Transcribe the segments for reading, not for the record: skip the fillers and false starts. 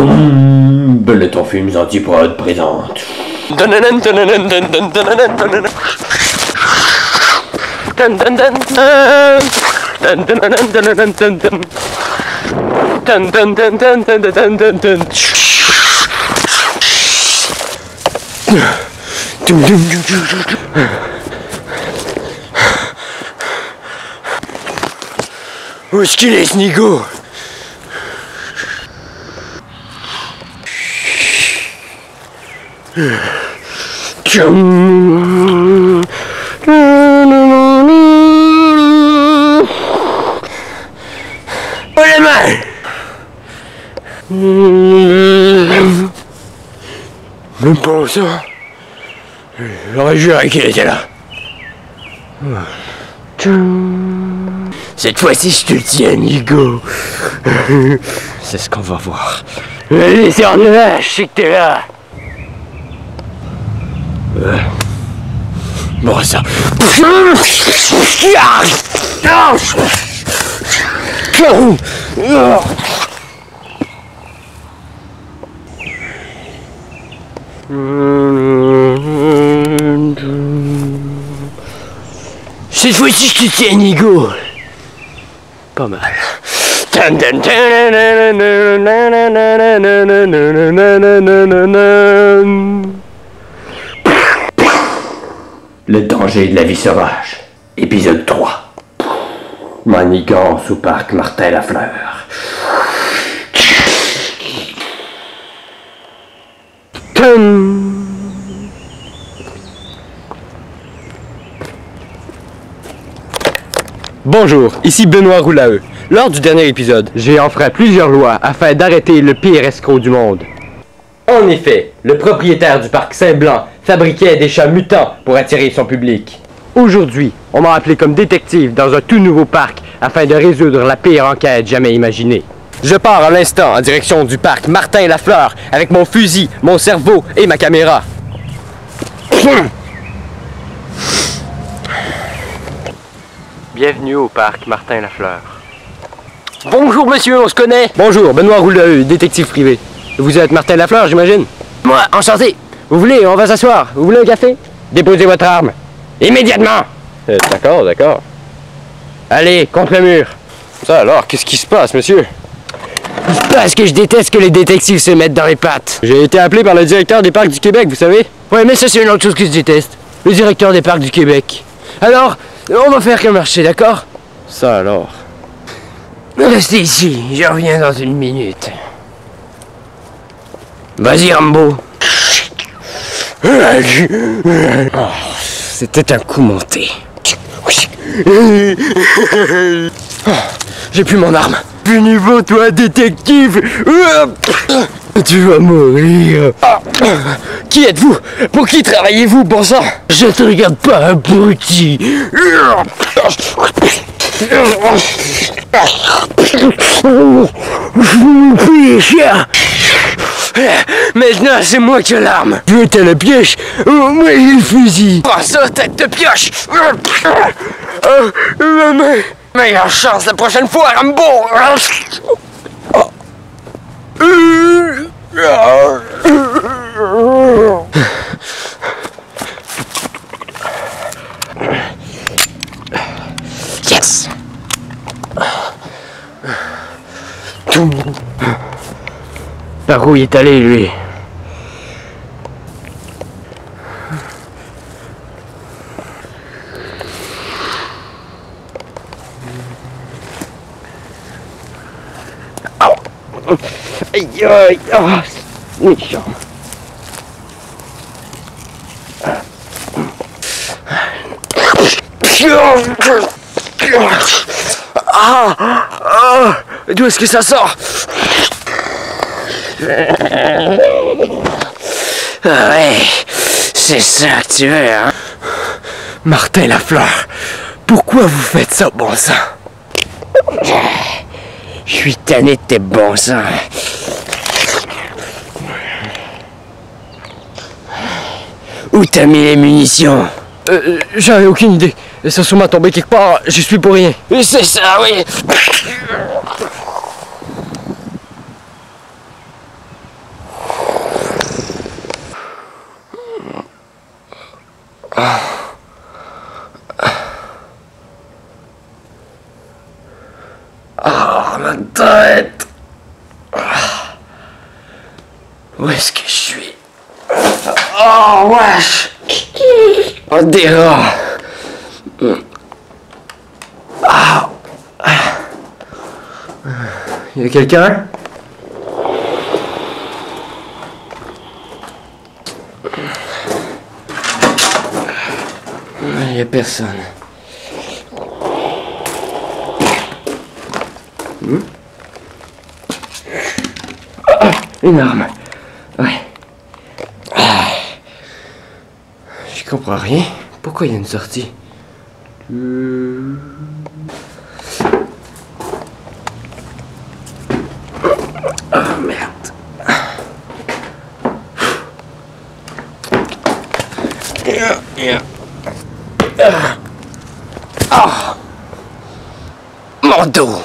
Bulletin Films Antiprod présente. Où est-ce qu'il est, ce nigo? Oh les mains! Même pas ça. J'aurais juré qu'il était là. Cette fois-ci, je te le tiens, Nigo. C'est ce qu'on va voir. Allez, sors de là, je sais que t'es là. Bon, ça. Cette fois-ci, je te tiens, Nigo. Pas mal. Le danger de la vie sauvage. Épisode 3. Manigance au parc Martin-Lafleur. Bonjour, ici Benoît Roulaeux. Lors du dernier épisode, j'ai enfreint plusieurs lois afin d'arrêter le pire escroc du monde. En effet, le propriétaire du parc Saint-Blanc fabriquait des chats mutants pour attirer son public. Aujourd'hui, on m'a appelé comme détective dans un tout nouveau parc afin de résoudre la pire enquête jamais imaginée. Je pars à l'instant en direction du parc Martin-Lafleur avec mon fusil, mon cerveau et ma caméra. Bienvenue au parc Martin-Lafleur. Bonjour monsieur, on se connaît. Bonjour, Benoît Roulaeux, détective privé. Vous êtes Martin Lafleur, j'imagine? Moi, enchanté. Vous voulez, on va s'asseoir. Vous voulez un café? Déposez votre arme. Immédiatement. D'accord, d'accord. Allez, contre le mur. Ça alors, qu'est-ce qui se passe, monsieur? Parce que je déteste que les détectives se mettent dans les pattes. J'ai été appelé par le directeur des parcs du Québec, vous savez? Ouais, mais ça c'est une autre chose que je déteste. Le directeur des parcs du Québec. Alors, on va faire qu'un marché, d'accord? Ça alors. Restez ici, je reviens dans une minute. Vas-y, Rambo. Oh, c'était un coup monté. Oh, j'ai plus mon arme. Plus niveau, toi, détective. Tu vas mourir. Qui êtes-vous? Pour qui travaillez-vous, bon sang? Je te regarde pas, abruti. Maintenant, c'est moi qui ai l'arme. Tu étais le piège. Moi, j'ai le fusil. Prends ça, tête de pioche. Ma main. Meilleure chance la prochaine fois, Rambo. Yes. Par où il est allé, lui? Aïe aïe, oh, méchant. D'où est-ce que ça sort? Ouais, c'est ça que tu veux, hein? Martin Lafleur, pourquoi vous faites ça, bon sang? Je suis tanné de tes bons sang. Où t'as mis les munitions? J'en ai aucune idée. Ça sont sûrement tombé quelque part, j'y suis pour rien. C'est ça, oui. Oh, ma tête. Où est-ce que je suis? Oh, wesh. Oh, des rats. Ah. Y'a quelqu'un? Y'a personne. Une arme. Ouais. Je comprends rien. Pourquoi il y a une sortie? Oh merde. Ah. Mon dos.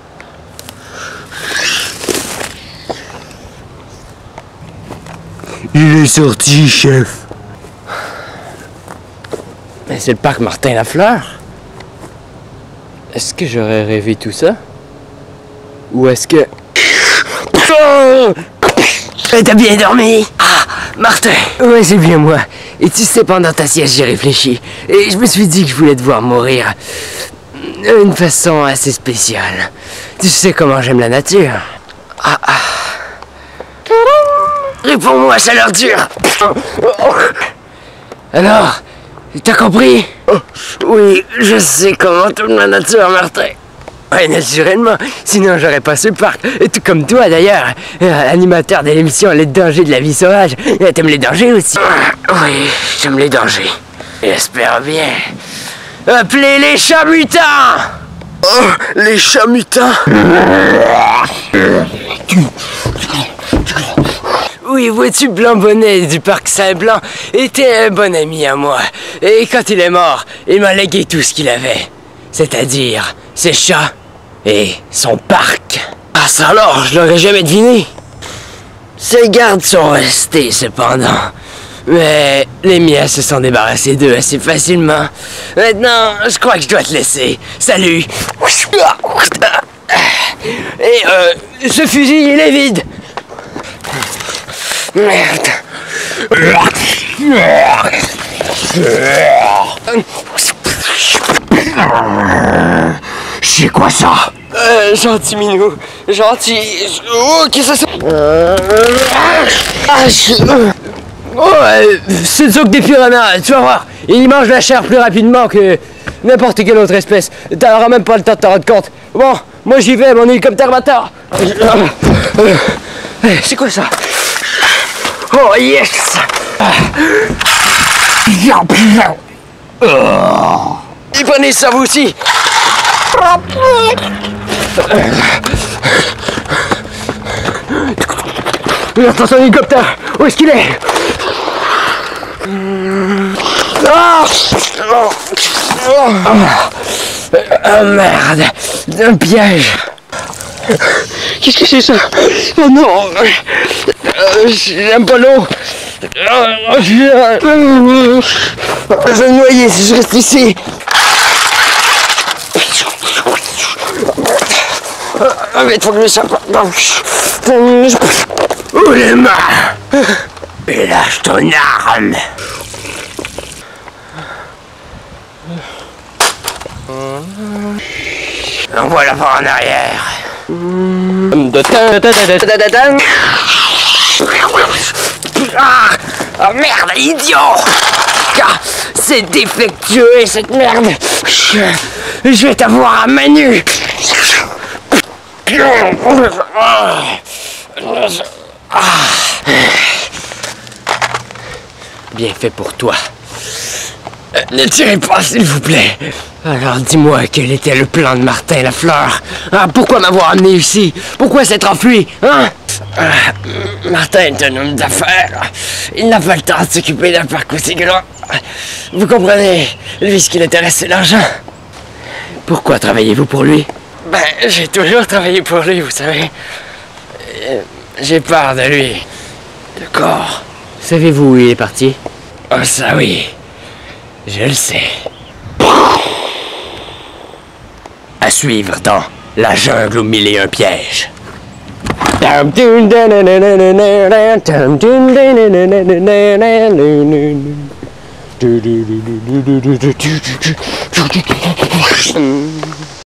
Il est sorti, chef. Mais c'est le parc Martin-Lafleur. Est-ce que j'aurais rêvé tout ça? Ou est-ce que... T'as bien dormi? Ah, Martin! Ouais, c'est bien moi. Et tu sais, pendant ta sieste, j'ai réfléchi. Et je me suis dit que je voulais te voir mourir. D'une façon assez spéciale. Tu sais comment j'aime la nature. Ah, ah. Réponds-moi, ça leur dure. Alors, t'as compris? Oui, je sais comment t'aimes la nature, Martin. Ouais, naturellement, sinon j'aurais pas ce parc. Et tout comme toi d'ailleurs, animateur de l'émission Les dangers de la vie sauvage. T'aimes les dangers aussi? Oui, j'aime les dangers. J'espère bien. Appelez les chats mutants! Oh, les chats mutants! Oui, vois-tu, Blanc Bonnet du parc Saint-Blanc était un bon ami à moi. Et quand il est mort, il m'a légué tout ce qu'il avait. C'est-à-dire ses chats et son parc. Ah ça alors, je l'aurais jamais deviné. Ses gardes sont restés cependant. Mais les miens se sont débarrassés d'eux assez facilement. Maintenant, je crois que je dois te laisser. Salut. Et ce fusil, il est vide. Merde. C'est quoi ça? Gentil minou. Gentil. Oh, qu'est-ce que c'est? Oh, c'est que des piranhas, tu vas voir. Ils mangent la chair plus rapidement que n'importe quelle autre espèce. T'auras même pas le temps de te rendre compte. Bon, moi j'y vais, mon hélicoptère bâtard. C'est quoi ça? Oh yes! Et prenez ça vous aussi! Attention l'hélicoptère! Où est-ce qu'il est? Oh merde! Un piège! Qu'est-ce que c'est ça? Oh non! J'aime pas l'eau! Je vais me noyer si je reste ici! Mais il faut que je sache. Où les mains? Et lâche ton arme! On voit la part en arrière. Ah merde, idiot! Ah, c'est défectueux cette merde! Je vais t'avoir à main nue! Bien fait pour toi. Ne tirez pas, s'il vous plaît. Alors dis-moi, quel était le plan de Martin-Lafleur? Ah, pourquoi m'avoir amené ici? Pourquoi s'être enfui? Hein? Martin est un homme d'affaires. Il n'a pas le temps de s'occuper d'un parc aussi grand. Vous comprenez? Lui, ce qui l'intéresse, c'est l'argent. Pourquoi travaillez-vous pour lui? Ben, j'ai toujours travaillé pour lui, vous savez. J'ai peur de lui. D'accord. Savez-vous où il est parti? Oh, ça oui. Je le sais. À suivre dans La jungle au mille et un pièges.